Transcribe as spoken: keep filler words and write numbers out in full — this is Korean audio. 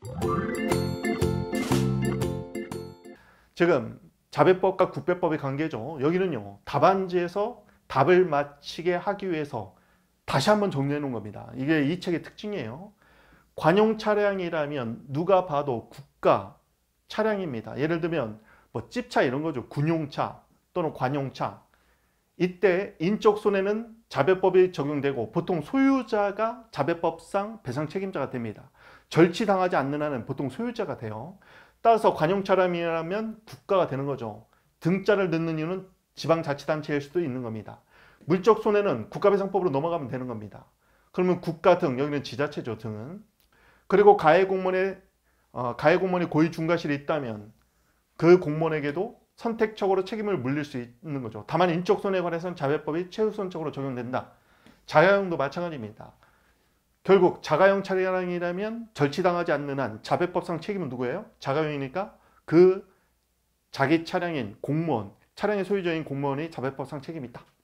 지금 자배법과 국배법의 관계죠. 여기는요, 답안지에서 답을 맞히게 하기 위해서 다시 한번 정리해 놓은 겁니다. 이게 이 책의 특징이에요. 관용 차량이라면 누가 봐도 국가 차량입니다. 예를 들면 뭐 찝차 이런 거죠. 군용차 또는 관용차. 이때 인적 손해는 자배법이 적용되고 보통 소유자가 자배법상 배상 책임자가 됩니다. 절취당하지 않는 한은 보통 소유자가 돼요. 따라서 관용 차량이라면 국가가 되는 거죠. 등자를 넣는 이유는 지방자치단체일 수도 있는 겁니다. 물적 손해는 국가배상법으로 넘어가면 되는 겁니다. 그러면 국가 등, 여기는 지자체죠, 등은. 그리고 가해 공무원의 어, 가해 공무원이 고의 중과실이 있다면 그 공무원에게도 선택적으로 책임을 물릴 수 있는 거죠. 다만 인적 손해에 관해서는 자배법이 최우선적으로 적용된다. 자가용도 마찬가지입니다. 결국 자가용 차량이라면 절취당하지 않는 한 자배법상 책임은 누구예요? 자가용이니까 그 자기 차량인 공무원, 차량의 소유자인 공무원이 자배법상 책임이 있다.